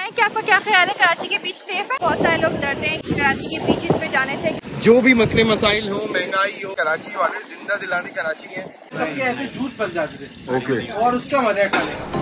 बताएं कि आपका क्या ख्याल है, कराची के बीच सेफ है? बहुत सारे लोग डरते हैं कराची के बीचेस पे जाने से। जो भी मसले मसाइल हो, महंगाई हो, कराची वाले जिंदा दिलाने कराची है। सबके ऐसे जूस बन जाते थे। ओके। और उसका मजा खाने का।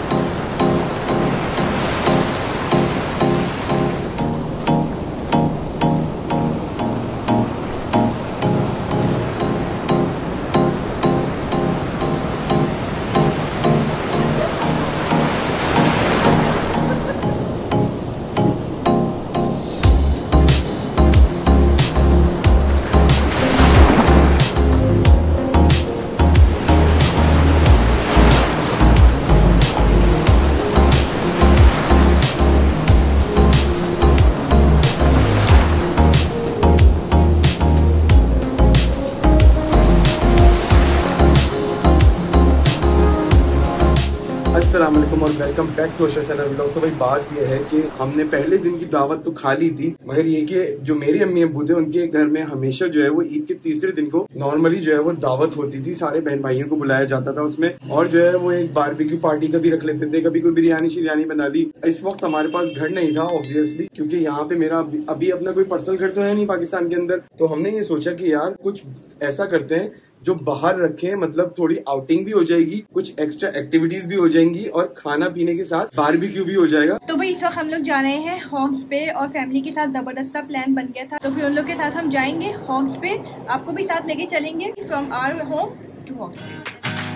अस्सलाम वालेकुम और welcome back to channel vlogs. तो भाई बात ये है कि हमने पहले दिन की दावत तो खा ली थी, मगर ये कि जो मेरी अम्मी अब्बू थे उनके घर में हमेशा जो है वो ईद के तीसरे दिन को नॉर्मली जो है वो दावत होती थी, सारे बहन भाइयों को बुलाया जाता था उसमें, और जो है वो एक बारबेक्यू पार्टी कभी रख लेते थे, कभी कोई बिरयानी शिरयानी बना ली। इस वक्त हमारे पास घर नहीं था ऑब्वियसली, क्योंकि यहाँ पे मेरा अभी अपना कोई पर्सनल घर तो है नहीं पाकिस्तान के अंदर। तो हमने ये सोचा कि यार कुछ ऐसा करते हैं जो बाहर रखें, मतलब थोड़ी आउटिंग भी हो जाएगी, कुछ एक्स्ट्रा एक्टिविटीज भी हो जाएंगी और खाना पीने के साथ बारबेक्यू भी हो जाएगा। तो भाई इस वक्त हम लोग जा रहे हैं होम्स पे और फैमिली के साथ जबरदस्त सा प्लान बन गया था, तो फिर उन लोग के साथ हम जाएंगे होम्स पे। आपको भी साथ लेके चलेंगे from our home to homes पे।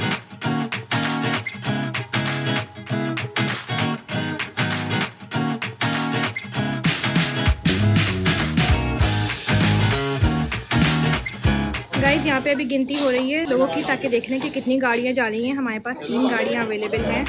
गाइस यहाँ पे अभी गिनती हो रही है लोगों की, ताकि देखने की कितनी गाड़ियाँ जा रही हैं। हमारे पास 3 गाड़ियाँ अवेलेबल हैं।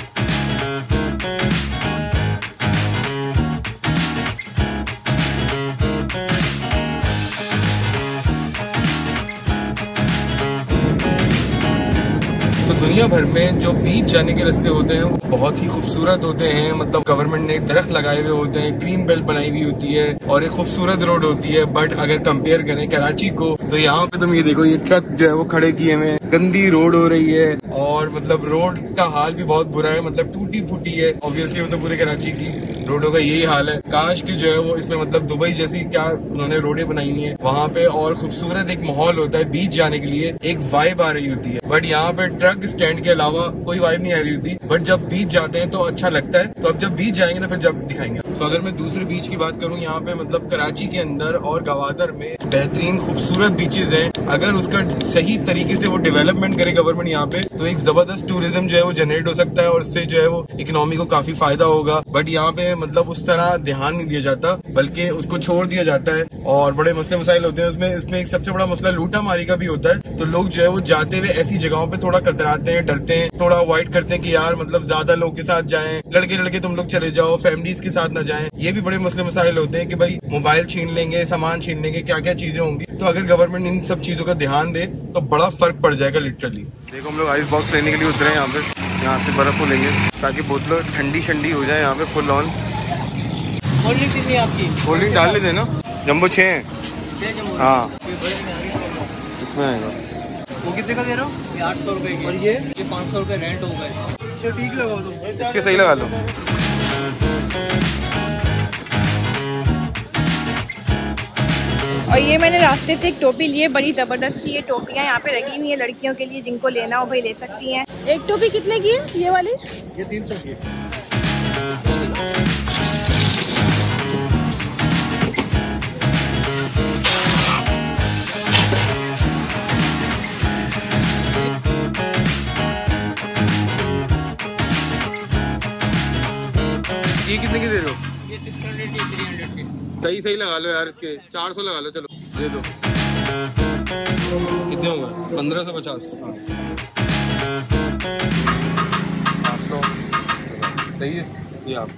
तो दुनिया भर में जो बीच जाने के रास्ते होते हैं वो बहुत ही खूबसूरत होते हैं। मतलब गवर्नमेंट ने दरख्त लगाए हुए होते हैं, ग्रीन बेल्ट बनाई हुई होती है और एक खूबसूरत रोड होती है। बट अगर कंपेयर करें कराची को, तो यहाँ पे तुम ये देखो, ये ट्रक जो है वो खड़े किए हुए हैं, गंदी रोड हो रही है और मतलब रोड का हाल भी बहुत बुरा है, मतलब टूटी फूटी है। ऑब्वियसली वो तो पूरे कराची की रोडों का यही हाल है। काश की जो है वो इसमें मतलब दुबई जैसी क्या उन्होंने रोडें बनाई हुई है वहाँ पे, और खूबसूरत एक माहौल होता है बीच जाने के लिए, एक वाइब आ रही होती है। बट यहाँ पे ट्रक स्टैंड के अलावा कोई वाइब नहीं आ रही होती। बट जब बीच जाते हैं तो अच्छा लगता है। तो अब जब बीच जाएंगे तो फिर जब दिखाएंगे। तो अगर मैं दूसरे बीच की बात करूँ, यहाँ पे मतलब कराची के अंदर और गवादर में बेहतरीन खूबसूरत बीचेस हैं। अगर उसका सही तरीके से वो डेवलपमेंट करे गवर्नमेंट यहाँ पे, तो एक जबरदस्त टूरिज्म जो है वो जनरेट हो सकता है और उससे जो है वो इकोनॉमी को काफी फायदा होगा। बट यहाँ पे मतलब उस तरह ध्यान नहीं दिया जाता, बल्कि उसको छोड़ दिया जाता है और बड़े मसले मसाइल होते हैं उसमें। इसमें एक सबसे बड़ा मसला लूटा मारी का भी होता है। तो लोग जो है वो जाते हुए ऐसी जगहों पे थोड़ा कतराते हैं, डरते हैं, थोड़ा अवॉइड करते हैं कि यार मतलब ज्यादा लोग के साथ जाएं, लड़के लड़के तुम लोग चले जाओ, फैमिलीज के साथ ना जाएं। ये भी बड़े मसले मसाइल होते हैं कि भाई मोबाइल छीन लेंगे, सामान छीन लेंगे, क्या क्या चीजें होंगी। तो अगर गवर्नमेंट इन सब चीजों का ध्यान दे तो बड़ा फर्क पड़ जाएगा लिटरली। देखो हम लोग आइस बॉक्स लेने के लिए उतरे हैं यहाँ पे, यहाँ से बर्फ को लेंगे ताकि बोतल ठंडी ठंडी हो जाए। यहाँ पे फुल ऑन कोल्ड ड्रिंक कितनी आपकी? कोल्ड ड्रिंक डाल लेते ना, जम्बो 6 हैं। 6 जम्बो? हाँ इसमें आएगा। वो कितने का दे रहे हो? ये 800 रुपए की। और ये 500 रुपए रेंट होगा। इससे ठीक लगाओ तुम, इसके सही लगा लो। और ये मैंने रास्ते से एक टोपी ली है, बड़ी जबरदस्त सी ये टोपियाँ यहाँ पे रखी हुई है लड़कियों के लिए, जिनको लेना हो भाई ले सकती हैं। एक टोपी कितने की है ये वाली? ये 300 की। ये कितने की दे रहे हो? ये 600 की, 300 की। सही लगा लो यार, इसके 400 लगा लो, चलो दे दो। कितने होंगे? 1550। 500 सही है ये आप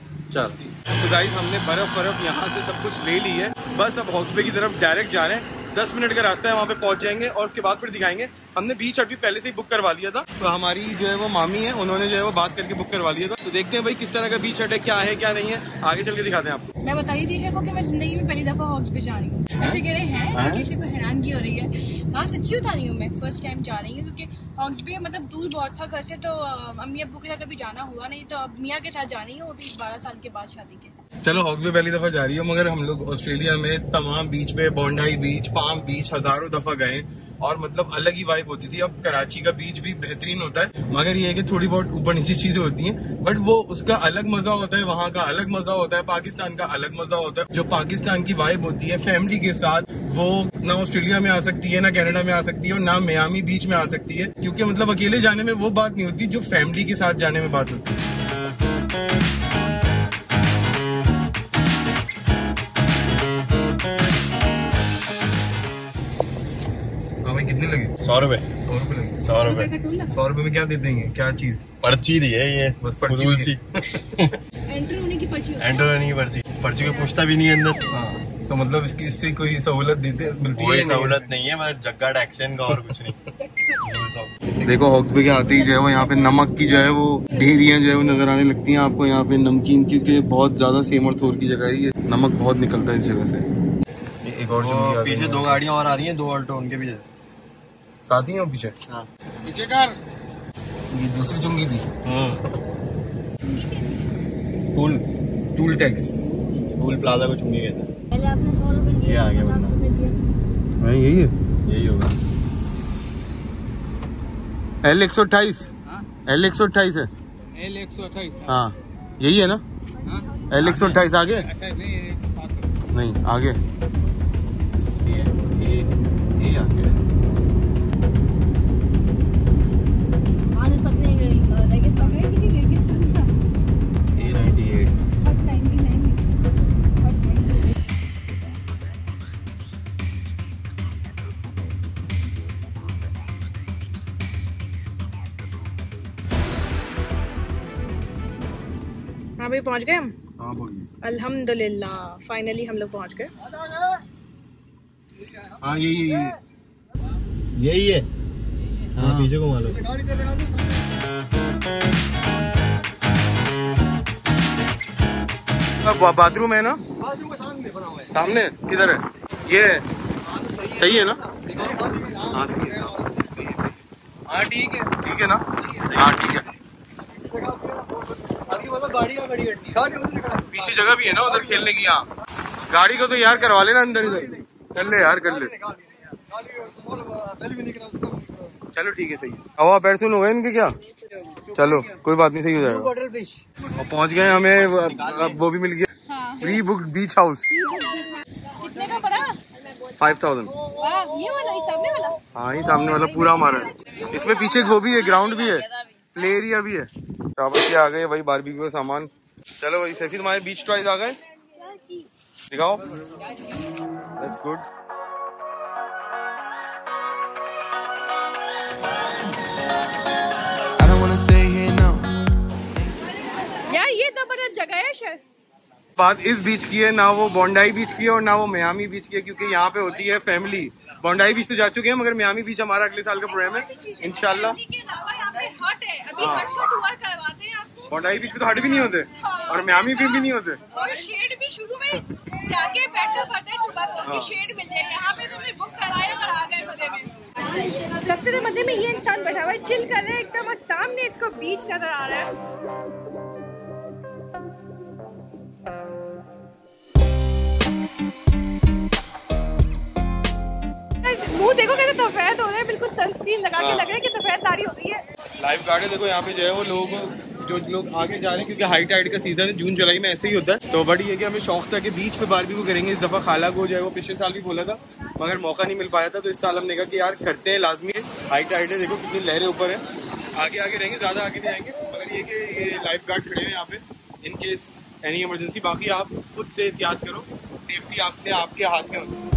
4। तो गाइस हमने बर्फ यहाँ से सब कुछ ले ली है, बस अब हॉक्स बे की तरफ डायरेक्ट जा रहे हैं। 10 मिनट का रास्ता है, वहाँ पे पहुंच जाएंगे और उसके बाद फिर दिखाएंगे। हमने बीच हट भी पहले से ही बुक करवा लिया था, तो हमारी जो है वो मामी है, उन्होंने जो है वो बात करके बुक करवा लिया था। तो देखते हैं भाई किस तरह का बीच हट है, क्या है क्या नहीं है, आगे चल के दिखाते हैं आपको। मैं बता रही थी ईशा को कि मैं जिंदगी में पहली दफा हॉक्स पे जा रही हूँ। ऐसे कह रहे हैं, ईशा को हैरानगी हो रही है। हाँ सच्ची बता रही हूँ, मैं फर्स्ट टाइम जा रही हूँ क्योंकि हॉक्स पे मतलब दूर बहुत था घर से, तो अम्मी अब्बू के साथ कभी जाना हुआ नहीं, तो अब मियाँ के साथ जा रही हूँ, वो भी 12 साल के बाद शादी के। चलो हॉक्स पे पहली दफा जा रही हूँ, मगर हम लोग ऑस्ट्रेलिया में तमाम बीच पे, बॉन्डाई बीच, पाम बीच हजारों दफा गए और मतलब अलग ही वाइब होती थी। अब कराची का बीच भी बेहतरीन होता है, मगर ये है कि थोड़ी बहुत ऊपर नीचे चीजें होती हैं, बट वो उसका अलग मजा होता है, वहाँ का अलग मजा होता है, पाकिस्तान का अलग मजा होता है। जो पाकिस्तान की वाइब होती है फैमिली के साथ, वो ना ऑस्ट्रेलिया में आ सकती है, ना कनाडा में आ सकती है, और ना मियामी बीच में आ सकती है, क्योंकि मतलब अकेले जाने में वो बात नहीं होती जो फैमिली के साथ जाने में बात होती है। कितने लगे? 100 रुपए। 100 रुपए लगे। 100 रुपए। 100 रुपए में क्या दे देंगे, क्या चीज? पर्ची दी है ये, बस फजूल सी। एंटर होने की पर्ची, एंटर होने की पर्ची, पर्ची को पूछता भी नहीं है अंदर। हाँ, तो मतलब इससे कोई सहूलत देते मिलती है? कोई सहूलत नहीं है, बस जग्गा टैक्सन का और कुछ नहीं। देखो हॉक्स पे आते ही जो है वो यहाँ पे नमक की जो है वो ढेरियां जो है वो नजर आने लगती हैं आपको यहाँ पे, नमकीन, क्योंकि बहुत ज्यादा सेम और थोर की जगह है ये, नमक बहुत निकलता है इस जगह से। एक और पीछे 2 गाड़ियां और आ रही हैं, 2 ऑल्टो उनके पीछे साथ ही हैं पीछे। हाँ। पीछे कर, ये दूसरी चुंगी थी। टूल टैक्स, टूल प्लाजा को चुंगी कहते हैं। पहले आपने 100 रुपए दिए, ये आ गया 50 रुपए दिए। हाँ यही है, यही होगा। L128, L128 है। L128 हाँ यही है ना? L128 आगे नहीं, आगे ये आगे आज तक नहीं गई, लेकिन स्टॉक है कि नहीं, लेकिन स्टॉक A 98। हट 99 हट 98। हाँ भाई पहुँच गए हम। हाँ बोलिए। अल्हम्दुलिल्लाह फाइनली हम लोग पहुँच गए। हाँ यही यही है। हाँ पीछे को मालो। बाथरूम है ना? सामने किधर है? ये है? सही है ना? हाँ सही है। हाँ ठीक है। ठीक है ना? हाँ ठीक है। अभी मतलब गाड़ी का खड़ी करनी है। पीछे जगह भी है ना उधर खेलने की। यहाँ गाड़ी को तो यार करवा लेना अंदर, इधर कर ले यार, कर ले। चलो ठीक है, सही है। हवा पैर सुन हो गए इनके क्या? चलो कोई बात नहीं, सही हो जाएगा। और पहुंच गए, हमें वो भी मिल गया, प्री बुक्ड बीच हाउस। कितने का पड़ा? 5000। ये वाला, ये सामने वाला? हाँ ये सामने वाला पूरा हमारा है। इसमें पीछे वो भी है, ग्राउंड भी है, प्ले एरिया भी है। तो आ गए भाई बारबेक्यू का सामान। चलो भाई सैफी तुम्हारे बीच टॉयज आ गए, दिखाओ। That's good. यार ये जबरदस्त जगह है शायद। बात इस बीच की है, ना वो बॉन्डाई बीच की है और ना वो मियामी बीच की है, क्योंकि यहाँ पे होती है फैमिली। बॉन्डाई बीच तो जा चुके हैं, मगर मियामी बीच हमारा अगले साल का प्रोग्राम है इंशाल्लाह। बॉन्डाई बीच पे तो हट भी नहीं होते और मियामी बीच भी नहीं होते, और शेड भी शुरू में जाके बैठना पड़ता है सुबह को कि शेड मिल जाए। यहाँ पे तो हमने बुक करवाया पर आ गए मजे में। सबसे मजे में ये इंसान बैठा हुआ है, चिल कर रहा है एकदम, और सामने इसको बीच नजर आ रहा है। मुंह देखो कैसे सफेद हो रहा है, बिल्कुल सनस्क्रीन लगा के लग रहा है कि सफेददारी हो रही है। लाइफ गार्ड है देखो यहाँ पे जो है वो जो लोग आगे जा रहे हैं, क्योंकि हाई टाइड का सीजन है, जून जुलाई में ऐसे ही होता है। तो बड़ी है कि हमें शौक था कि बीच पे बारबेक्यू करेंगे। इस दफा खाला को जो है वो पिछले साल भी बोला था, मगर मौका नहीं मिल पाया था, तो इस साल हमने कहा कि यार करते हैं लाजमी। हाई टाइड है, देखो कितनी लहरें ऊपर है। आगे आगे रहेंगे, ज्यादा आगे नहीं आएंगे, मगर ये कि ये लाइफ गार्ड खड़े हैं यहाँ पे इन केस एनी इमरजेंसी। बाकी आप खुद से एहतियात करो, सेफ्टी आपके हाथ में होती है।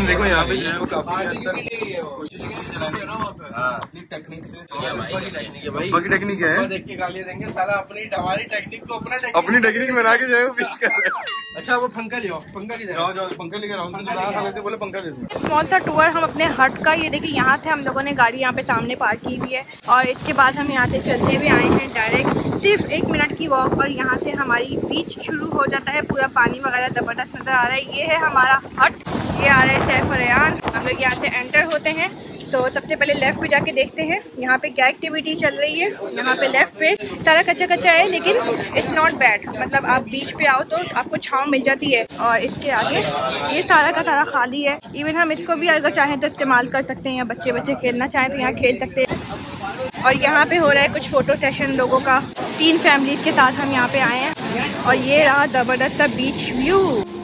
लेकिन देखो यहाँ पे जो है वो काफी हद तक कोशिश की चलाने है ना वहाँ पे अपनी टेक्निक से। अब्बा की टेक्निक है, देख के गालियाँ देंगे साला, हमारी टेक्निक को अपनी टेक्निक बना के जो है वो पिच कर रहे हैं। अच्छा वो पंखा ले आओ, पंखा की जाओ जाओ पंखा लेकर आओ, से बोले पंखा दे दो। स्मॉल सा टूर हम अपने हट का, ये देखिए यहाँ से हम लोगों ने गाड़ी यहाँ पे सामने पार्क की हुई है और इसके बाद हम यहाँ से चलते हुए आए हैं डायरेक्ट, सिर्फ 1 मिनट की वॉक और यहाँ से हमारी बीच शुरू हो जाता है। पूरा पानी वगैरह जबरदस्त नज़र आ रहा है। ये है हमारा हट, ये आ रहा है सैफ रयान। हम लोग यहाँ से एंटर होते हैं तो सबसे पहले लेफ्ट पे जाके देखते हैं यहाँ पे क्या एक्टिविटी चल रही है। यहाँ पे लेफ्ट पे सारा कच्चा कच्चा है लेकिन इट्स नॉट बैड, मतलब आप बीच पे आओ तो आपको छांव मिल जाती है। और इसके आगे ये सारा का सारा खाली है, इवन हम इसको भी अगर चाहें तो इस्तेमाल कर सकते हैं या बच्चे खेलना चाहें तो यहाँ खेल सकते हैं। और यहाँ पे हो रहा है कुछ फ़ोटो सेशन लोगों का, 3 फैमिलीज़ के साथ हम यहाँ पे आए हैं और ये रहा ज़बरदस्त सा बीच व्यू।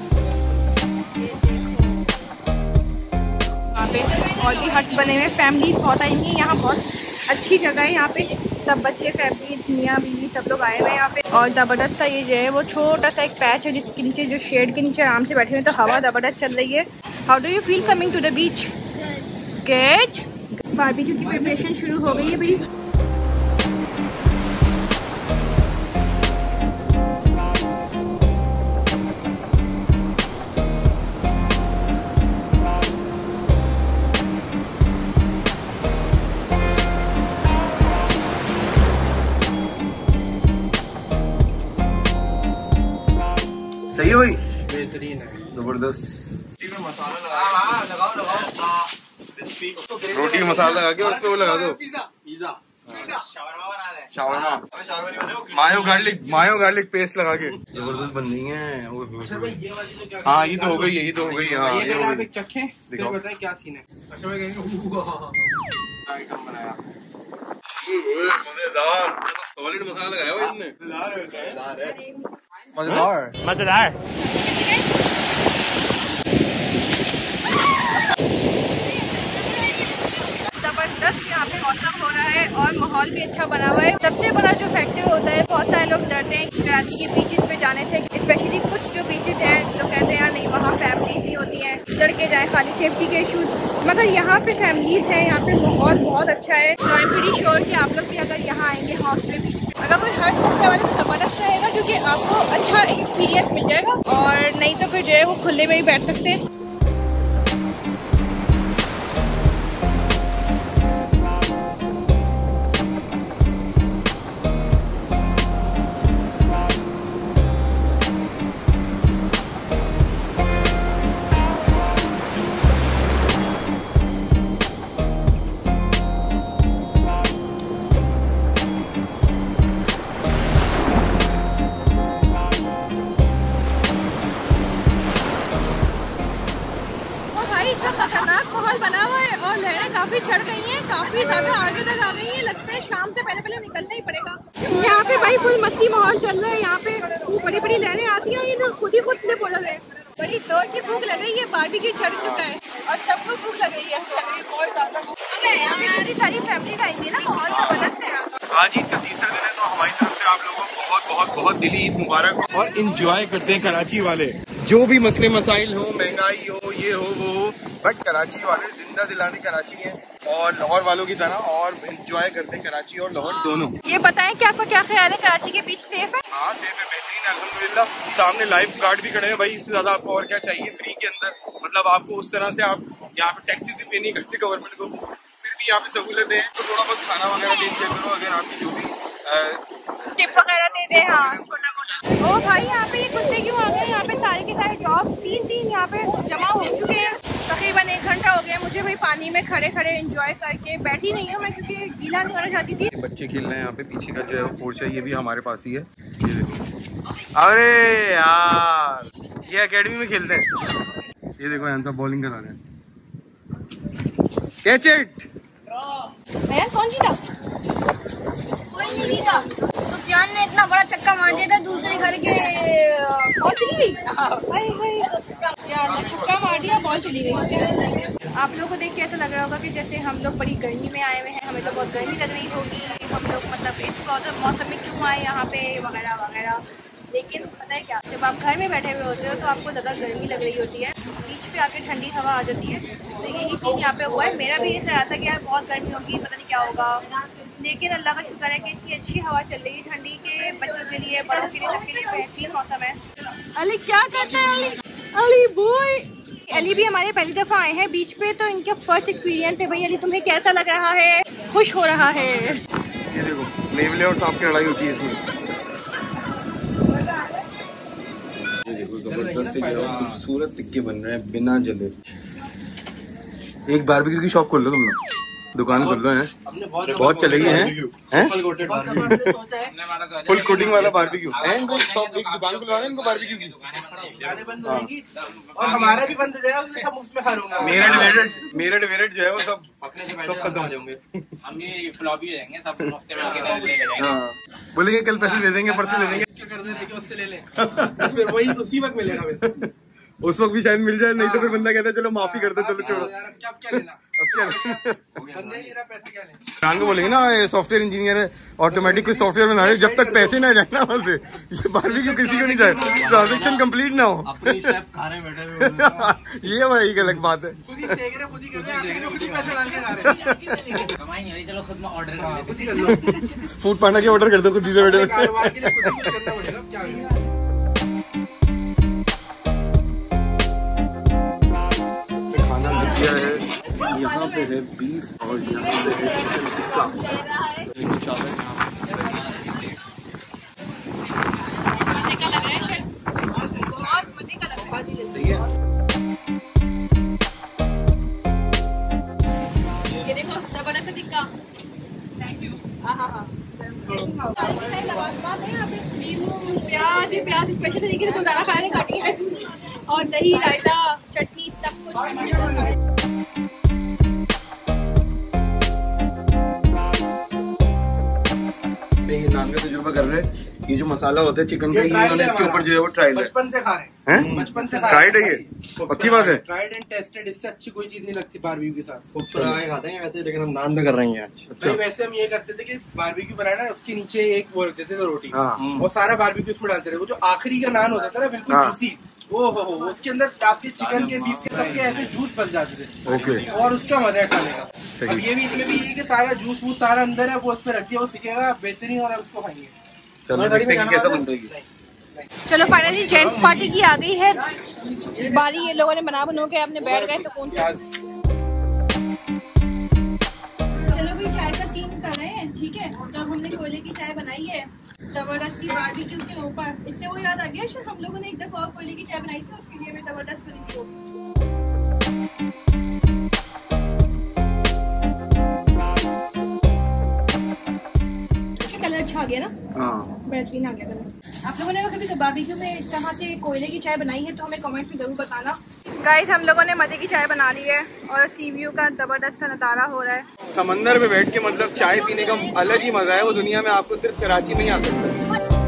और भी हट्स बने हुए, फैमिलीज बहुत आएंगी। यहाँ बहुत अच्छी जगह है, यहाँ पे सब बच्चे, फैमिली, मियाँ बीवी सब लोग आए हुए हैं यहाँ पे। और ज़बरदस्त सा ये जो है वो छोटा सा एक पैच है जिसके नीचे, जो शेड के नीचे आराम से बैठे हुए, तो हवा ज़बरदस्त चल रही है। How do you feel coming to the beach? Good. Barbecue की प्रिपरेशन शुरू हो गई है भाई। सही है भाई, बेहतरीन है, जबरदस्त। मसाला लगाओ। रोटी मसाला लगा के उस पे वो लगा दो, पिज़्ज़ा शावरमा, मायो गार्लिक पेस्ट लगा के जबरदस्त बन रही है। हाँ ये तो हो गई है, ये तो हो गई है। हाँ ये आप एक चखें, फिर बताएं क्या सीन है। अच्छा मैं आइटम बनाया मजेदार, सॉलिड मसाला लगाया हुआ इसने, मजेदार। जबरदस्त यहाँ पे मौसम हो रहा है और माहौल भी अच्छा बना हुआ है। सबसे बड़ा जो फैक्टर होता है, बहुत सारे लोग डरते हैं कराची के बीचेस पे जाने से, स्पेशली कुछ जो बीचेस हैं लोग कहते हैं यार नहीं वहाँ फैमिलीज नहीं होती हैं, डर के जाए खाली सेफ्टी के इशूज, मगर यहाँ पे फैमिलीज हैं, यहाँ पे माहौल बहुत अच्छा है। तो आई एम प्रीटी श्योर कि आप लोग भी अगर यहाँ आएंगे हॉर्स पे बीच, अगर कोई हट बुक वाले तो जबरदस्त रहेगा क्योंकि आपको अच्छा एक्सपीरियंस मिल जाएगा, और नहीं तो फिर जो है वो खुले में ही बैठ सकते हैं। खतरनाक माहौल बना हुआ है और लहरें काफी चढ़ गई हैं, काफी ज्यादा आगे तक आ गई हैं। लगता है शाम से पहले निकलना ही पड़ेगा। यहाँ पे भाई फुल मस्ती माहौल चल रहा है। यहाँ पे बड़ी बड़ी लहरें आती हैं, ये तो खुद ही स्लिप हो जाते हैं। बड़ी जोर की भूख लग रही है, बारबेक्यू चढ़ चुका है और सबको भूख लग रही है। सारी फैमिली आएंगी ना, माहौल जबरदस्त है। आज ईद का तीसरा दिन है, तो हमारी तरफ से आप लोगों को बहुत बहुत बहुत दिली ईद मुबारक। और इंजॉय करते हैं कराची वाले, जो भी मसले मसाइल हो, महंगाई हो, ये हो वो हो, बट कराची वाले जिंदा दिलाने कराची है और लाहौर वालों की तरह, और इंजॉय करते हैं कराची और लाहौर दोनों। ये बताएं कि आपका क्या ख्याल है, कराची के बीच सेफ है? हाँ सेफ है, बेहतरीन है अल्हम्दुलिल्लाह। सामने लाइफ गार्ड भी खड़े हैं भाई, इससे ज्यादा आपको और क्या चाहिए फ्री के अंदर। मतलब आपको उस तरह से, आप यहाँ पे टैक्सी भी पे नहीं करते गवर्नमेंट को, फिर भी यहाँ पे सहूलत है। तो थोड़ा बहुत खाना वगैरह दे दिया करो, अगर आपकी जो भी टिप वगैरह दे दे। हाँ छोटा मोटा। ओ भाई यहाँ पे ये कुत्ते क्यों आ गए? यहाँ पे सारे के सारे डॉग्स तीन यहाँ पे जमा हो चुके हैं। तकरीबन 1 घंटा हो गया मुझे भाई पानी में खड़े खड़े एंजॉय करके। बैठी नहीं हूँ मैं क्योंकि गीला नहीं होना चाहती थी। बच्चे खेल रहे हैं यहाँ पे, पीछे का जो है पोर्च है ये भी हमारे पास ही है। ये देखो, अरे यार ये एकेडमी में खेलते हैं। ये देखो यहाँ सब बॉलिंग करा रहे हैं। Catch it. कौन जीता? कोई नहीं जीता। सुफियान ने इतना बड़ा छक्का मार दिया था दूसरे घर के, बॉल चली गई। छक्का मार दिया, बॉल चली गई। आप लोगों को देख के ऐसा लग रहा होगा कि जैसे हम लोग बड़ी गर्मी में आए हुए हैं, हमें तो बहुत गर्मी लग रही होगी, हम लोग मतलब इस मौसम में क्यों आए यहाँ पे वगैरह वगैरह। लेकिन पता है क्या, जब आप घर में बैठे हुए होते हो तो आपको ज़्यादा गर्मी लग रही होती है। बीच पे आके ठंडी हवा आ जाती है, तो यही सीन यहाँ पे हुआ है। मेरा भी ऐसा रहा था कि यार बहुत गर्मी होगी, पता नहीं क्या होगा, लेकिन अल्लाह का शुक्र है कि इतनी अच्छी हवा चल रही है। ठंडी के बच्चों के लिए, बड़ों के लिए, सबके लिए बेहतरीन मौसम है। अली क्या करता है? अली बॉय, अली भी हमारे पहली दफ़ा आए हैं बीच पे, तो इनका फर्स्ट एक्सपीरियंस है। भाई अली तुम्हें कैसा लग रहा है? खुश हो रहा है? ये देखो नेवले और सांप की लड़ाई होती है इसमें। ये देखो जबरदस्त खूबसूरत टिक्के बन रहे हैं बिना जले। एक बारबेक्यू की शॉप खोल लो तुम लोग, दुकान खोल लो। है बहुत चलेगी हैं? फुल कोटिंग वाला बारबेक्यू है इनको, शॉप एक दुकान खुलवाना है इनको बारबेक्यू की। और हमारा भी बंद हो जाएगा, सब मुफ्त में खाऊंगा। मेरठ वेरठ जो है वो सब खत्म हो जाएंगे। हम ये फ्लॉपी रहेंगे सब मुफ्त में। हाँ बोलेंगे कल पैसे दे देंगे, परसों दे देंगे, उससे ले लें फिर वही उसी वक्त मिलेगा। उस वक्त भी शायद मिल जाए, नहीं तो फिर बंदा कहता है चलो माफी कर दे, चलो छोड़ो यार अब क्या लेना, जान को बोलेंगे ना ये सॉफ्टवेयर इंजीनियर है, ऑटोमेटिक कोई सॉफ्टवेयर बना रहे, जब तक पैसे ना जाए ना वहाँ से ये बारबेक्यू किसी को नहीं जाए, ट्रांजेक्शन कंप्लीट ना हो। अपने शेफ खाने बैठे हुए ये भाई अलग बात है। खुद ही सेक रहे, खुद ही कर रहे, खुद ही पैसे डाल के जा रहे कमाई नहीं हो रही, चलो खुद में ऑर्डर कर लेते। खुद ही कर लो, फूड पांडा के ऑर्डर कर दो खुद ही से बैठे। कारोबार के लिए खुद ही कुछ करना पड़ेगा, क्या खाना लग गया है, यहाँ पे है बीफ और यहाँ पे है चिकन टिक्का। मजे का लग रहा है शेफ, बहुत मजे का लग रहा है। सही है। ये देखो जबरदस्त टिक्का, थैंक यू। हाँ हाँ हाँ, प्याज प्याज स्पेशल तरीके से गुजारा खाने काटी है, और दही रायता चटनी सब कुछ। नान का तजुर्बा कर रहे हैं, ये जो मसाला होता है चिकन का, ये इन्होंने इसके ऊपर जो है वो ट्राई है। बचपन से खा रहे हैं? बचपन से खा ट्राइड है ये, पक्की बात है। ट्राइड एंड टेस्टेड, इससे अच्छी कोई चीज नहीं लगती बारबेक्यू के साथ। खूबसूरत खाते हैं वैसे, लेकिन हम नान में कर रहे हैं आज। अच्छा वैसे हम ये करते थे कि बारबेक्यू बनाना है, उसके नीचे एक वो रख देते थे रोटी, हाँ। और सारा बारबेक्यू उसमें डालते थे। वो जो आखिरी का नान होता था ना बिल्कुल हाँ। जूसी, वो उसके अंदर आपके चिकन के बीफ के सबके ऐसे जूस बन जाते थे। ओके, और उसका मजा है खाने का। अब ये भी इसमें भी ये कि सारा जूस वूस सारा अंदर है, वो उसमें रख दिया, वो सीखेगा बेहतरीन, और उसको खाएंगे। चलो देखते हैं कैसा बन रही है। चलो फाइनली जेंट्स पार्टी की आ गई है बारी, ये लोगों ने बना के अपने बैठ गए सुकून से। चलो भी चाय का सीन कर रहे हैं, ठीक है। तो हमने कोयले की चाय बनाई है जबरदस्ती बारबेक्यू के ऊपर। इससे वो याद आ गया शायद हम लोगों ने एक दफा और कोयले की चाय बनाई थी, उसके लिए हमें जबरदस्त बनी थी वो। कलर अच्छा आ गया ना, बेहतरीन आ गया कलर। आप लोगों ने कभी तो बारबेक्यू में इस तरह से कोयले की चाय बनाई है तो हमें कमेंट में जरूर बताना। गाइस हम लोगों ने मजे की चाय बना ली है और सी व्यू का जबरदस्त नज़ारा हो रहा है। समंदर में बैठ के मतलब चाय पीने का अलग ही मजा है, वो दुनिया में आपको सिर्फ कराची में ही आ सकता है।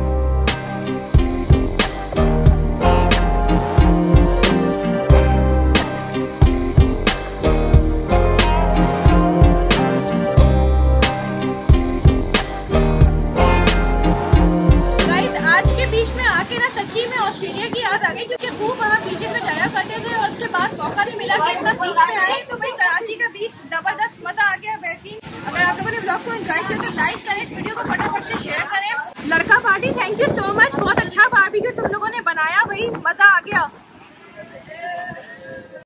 सच्ची में ऑस्ट्रेलिया की याद आ गई, क्योंकि खूब वहाँ बीचेस में जाया करते थे और उसके बाद मौका नहीं मिला कि इतना बीच में आए। तो भाई कराची का बीच जबरदस्त मजा आ गया, बेहतरीन। अगर आप लोगों ने ब्लॉग को एंजॉय किया तो लाइक करें, इस वीडियो को फटाफट से शेयर करें। लड़का party thank you so much, बहुत अच्छा बारबेक्यू तुम लोगों ने बनाया भाई, मजा आ गया।